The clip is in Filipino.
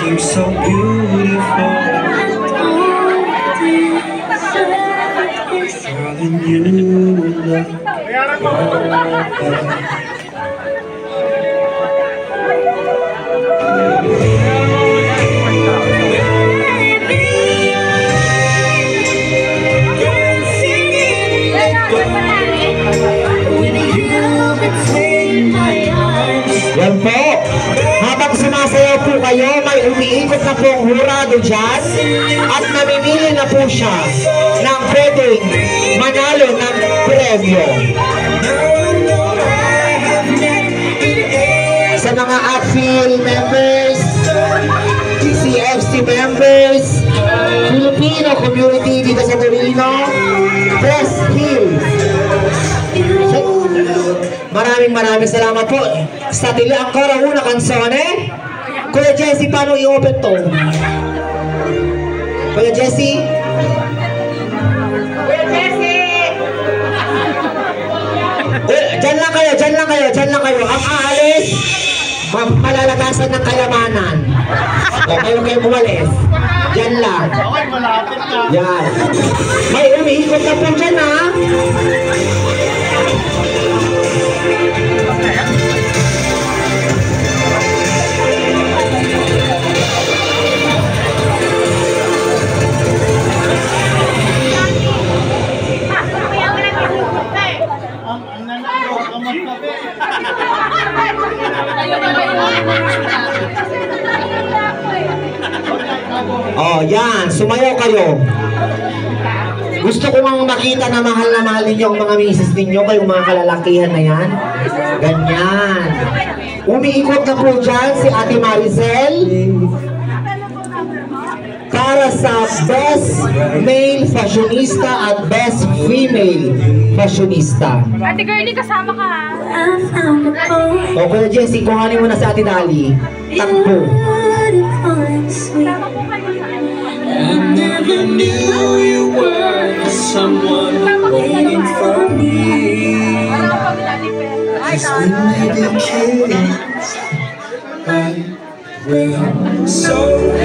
You're so beautiful. Calling you love. Yan po. Habang sumasayaw po kayo, may umiikot na po ang hurado dyan at namimili na po siya ng pwedeng manalo ng premyo. Sa mga AFIL members, CFC members, Filipino community dito sa Torino, Press Hill. Maraming salamat po sa tili ancora una canzone. Kuya Jesse, paano i-open to? Kuya Jesse? Kuya Jesse! Dyan lang kayo. Ang aalis, malalagasan ng kayamanan. Kayo umalis. Dyan lang. Yan. May umiikot na po dyan, ha? Oh, yan. Sumayaw kayo. Gusto ko nga makita na mahal ninyo ang mga misis ninyo, kayong mga kalalakihan na yan. Ganyan. Umiikot na po dyan si Ate Maricel para sa Best Male Fashionista at Best Female Fashionista. Ate Girlie, kasama ka ha? O Kuya Jessie, kuhanin mo na si Ate Dali. Takbo. I never knew you were someone waiting for me. Cause when we became kids, I will so